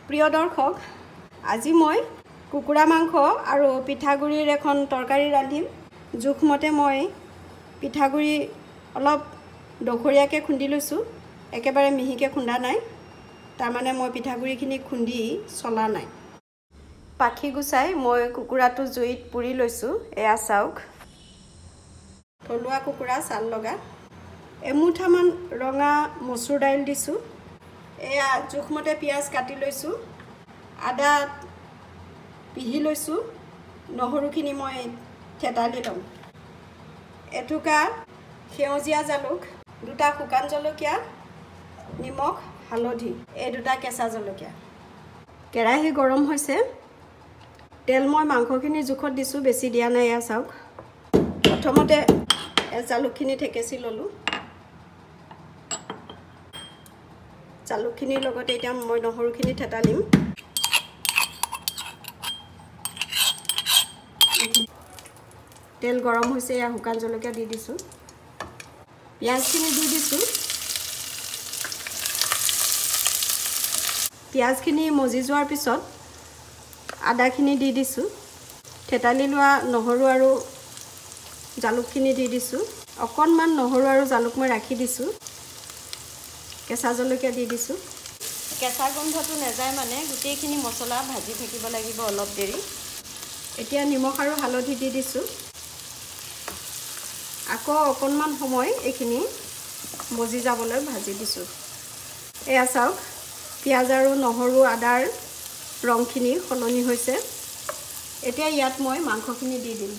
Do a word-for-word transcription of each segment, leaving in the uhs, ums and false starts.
প্ৰিয় দৰ্শক, আজি মই কুকুৰা মাংস আৰু পিঠাগুড়িৰ এখন তৰকাৰী ৰান্ধিম। জোখমতে মই পিঠাগুড়ি অলপ দখৰীয়াকৈ খুন্দি লৈছোঁ, একেবাৰে মিহিকৈ খুন্দা নাই। তাৰমানে মই পিঠাগুড়িখিনি খুন্দি চলা নাই। পাখি গুচাই মই কুকুৰাটো জুইত পুৰি লৈছোঁ। এয়া চাওক, থলুৱা কুকুৰা ছাল লগা। এমুঠামান ৰঙা মচুৰ দাইল দিছোঁ। এয়া জোখমতে পিঁয়াজ কাটি লৈছোঁ, আদা পিহি লৈছোঁ, নহৰুখিনি মই থেতালি ল'ম। এটুকা সেউজীয়া জালুক, দুটা শুকান জলকীয়া, নিমখ, হালধি, এই দুটা কেঁচা জলকীয়া। কেৰাহী গৰম হৈছে, তেল মই মাংসখিনি জোখত দিছোঁ, বেছি দিয়া নাই। এয়া চাওক, প্ৰথমতে জালুকখিনি থেকেচি ল'লোঁ। জালুকখিনিৰ লগতে এতিয়া মই নহৰুখিনি থেতালিম। তেল গৰম হৈছে, এয়া শুকান জলকীয়া দি দিছোঁ, পিঁয়াজখিনি দি দিছোঁ। পিঁয়াজখিনি মজি যোৱাৰ পিছত আদাখিনি দি দিছোঁ, থেতালি লোৱা নহৰু আৰু জালুকখিনি দি দিছোঁ। অকণমান নহৰু আৰু জালুক মই ৰাখি দিছোঁ। কেঁচা জলকীয়া দি দিছোঁ। কেঁচা গোন্ধটো নাযায় মানে গোটেইখিনি মছলা ভাজি থাকিব লাগিব অলপ দেৰি। এতিয়া নিমখ আৰু হালধি দি দিছোঁ। আকৌ অকণমান সময় এইখিনি মজি যাবলৈ ভাজি দিছোঁ। এয়া চাওক, পিঁয়াজ আৰু নহৰু আদাৰ ৰংখিনি সলনি হৈছে। এতিয়া ইয়াত মই মাংসখিনি দি দিম।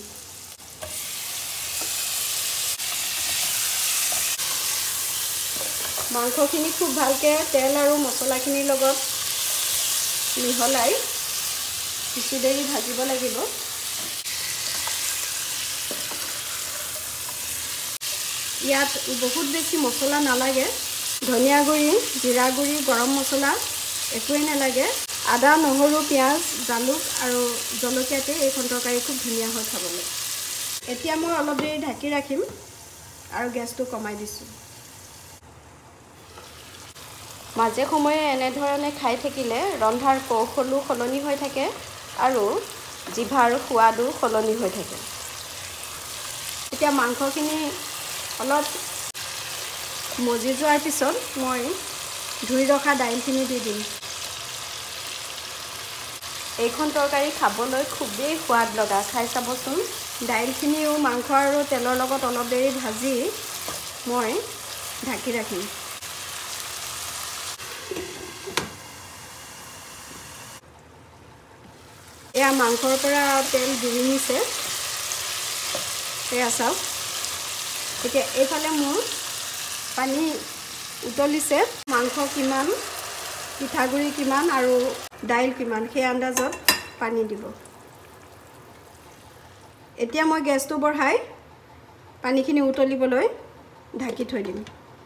মাংসখিনি খুব ভালকৈ তেল আৰু মছলাখিনিৰ লগত মিহলাই কিছু দেৰি ভাজিব লাগিব। ইয়াত বহুত বেছি মছলা নালাগে। ধনিয়া গুড়ি, জিৰা গুড়ি, গৰম মছলা একোৱেই নালাগে। আদা, নহৰু, পিঁয়াজ, জালুক আৰু জলকীয়াতে এইখন তৰকাৰী খুব ধুনীয়া হয় খাবলৈ। এতিয়া মই অলপ দেৰি ঢাকি ৰাখিম আৰু গেছটো কমাই দিছোঁ। মাজে সময়ে এনেধৰণে খাই থাকিলে ৰন্ধাৰ কৌশলো সলনি হৈ থাকে আৰু জিভাৰ সোৱাদো সলনি হৈ থাকে। এতিয়া মাংসখিনি অলপ মজি যোৱাৰ পিছত মই ধুই ৰখা দাইলখিনি দি দিম। এইখন তৰকাৰী খাবলৈ খুবেই সোৱাদ লগা, খাই চাবচোন। দাইলখিনিও মাংস আৰু তেলৰ লগত অলপ দেৰি ভাজি মই ঢাকি ৰাখিম। এয়া মাংসৰ পৰা তেল বিৰিঙিছে, এয়া চাওক। এতিয়া এইফালে মোৰ পানী উতলিছে। মাংস কিমান, পিঠাগুড়ি কিমান আৰু দাইল কিমান সেই আন্দাজত পানী দিব। এতিয়া মই গেছটো বঢ়াই পানীখিনি উতলিবলৈ ঢাকি থৈ দিম।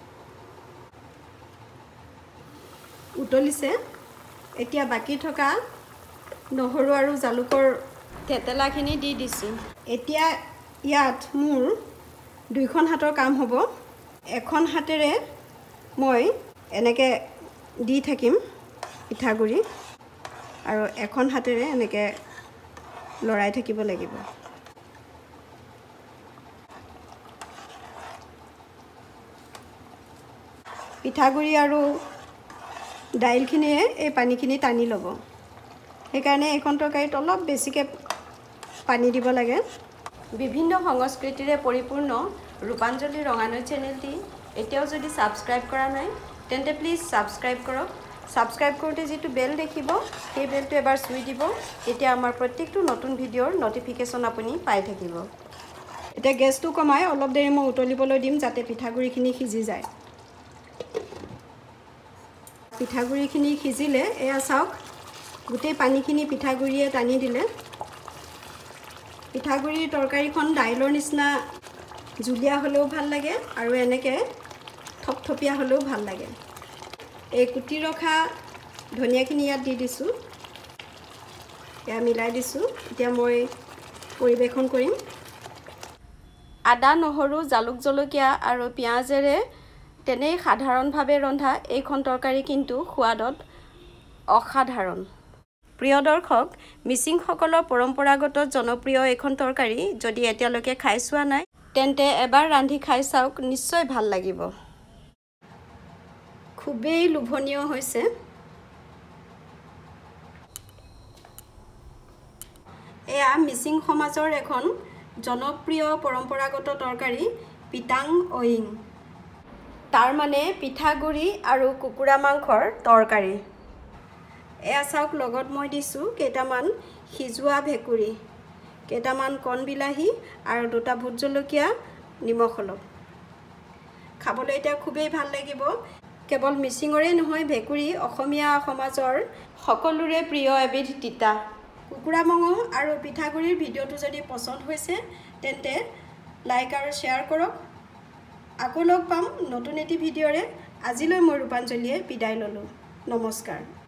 উতলিছে, এতিয়া বাকী থকা নহৰু আৰু জালুকৰ থেতেলাখিনি দি দিছোঁ। এতিয়া ইয়াত মোৰ দুইখন হাতৰ কাম হ'ব। এখন হাতেৰে মই এনেকৈ দি থাকিম পিঠাগুড়ি আৰু এখন হাতেৰে এনেকৈ লৰাই থাকিব লাগিব। পিঠাগুড়ি আৰু দাইলখিনিয়ে এই পানীখিনি টানি ল'ব। সেইকাৰণে এইখন তৰকাৰীত অলপ বেছিকৈ পানী দিব লাগে। বিভিন্ন সংস্কৃতিৰে পৰিপূৰ্ণ ৰূপাঞ্জলি ৰঙানৈ চেনেলটি এতিয়াও যদি ছাবস্ক্ৰাইব কৰা নাই তেন্তে প্লিজ ছাবস্ক্ৰাইব কৰক। ছাবস্ক্ৰাইব কৰোঁতে যিটো বেল দেখিব সেই বেলটো এবাৰ চুই দিব। তেতিয়া আমাৰ প্ৰত্যেকটো নতুন ভিডিঅ'ৰ ন'টিফিকেশ্যন আপুনি পাই থাকিব। এতিয়া গেছটো কমাই অলপ দেৰি মই উতলিবলৈ দিম যাতে পিঠাগুড়িখিনি সিজি যায়। পিঠাগুড়িখিনি সিজিলে এয়া চাওক, গোটেই পানীখিনি পিঠাগুড়িয়ে টানি দিলে। পিঠাগুড়িৰ তৰকাৰীখন দাইলৰ নিচিনা জুলীয়া হ'লেও ভাল লাগে আৰু এনেকৈ থপথপীয়া হ'লেও ভাল লাগে। এই কুটি ৰখা ধনিয়াখিনি ইয়াত দি দিছোঁ, এয়া মিলাই দিছোঁ। এতিয়া মই পৰিৱেশন কৰিম। আদা, নহৰু, জালুক, জলকীয়া আৰু পিঁয়াজেৰে তেনেই সাধাৰণভাৱে ৰন্ধা এইখন তৰকাৰী কিন্তু সোৱাদত অসাধাৰণ। প্ৰিয় দৰ্শক, মিচিংসকলৰ পৰম্পৰাগত জনপ্ৰিয় এখন তৰকাৰী যদি এতিয়ালৈকে খাই চোৱা নাই তেন্তে এবাৰ ৰান্ধি খাই চাওক, নিশ্চয় ভাল লাগিব। খুবেই লোভনীয় হৈছে। এয়া মিচিং সমাজৰ এখন জনপ্ৰিয় পৰম্পৰাগত তৰকাৰী পিটাং অয়িং। তাৰ মানে পিঠাগুড়ি আৰু কুকুৰা মাংসৰ তৰকাৰী। এয়া চাওক, লগত মই দিছোঁ কেইটামান সিজোৱা ভেকুৰী, কেইটামান কণ বিলাহী আৰু দুটা ভোট জলকীয়া, নিমখ অলপ। খাবলৈ এতিয়া খুবেই ভাল লাগিব। কেৱল মিচিঙৰে নহয়, ভেকুৰী অসমীয়া সমাজৰ সকলোৰে প্ৰিয় এবিধ তিতা। কুকুৰা মঙহ আৰু পিঠাগুড়িৰ ভিডিঅ'টো যদি পচন্দ হৈছে তেন্তে লাইক আৰু শ্বেয়াৰ কৰক। আকৌ লগ পাম নতুন এটি ভিডিঅ'ৰে। আজিলৈ মই ৰূপাঞ্জলীয়ে বিদায় ল'লোঁ। নমস্কাৰ।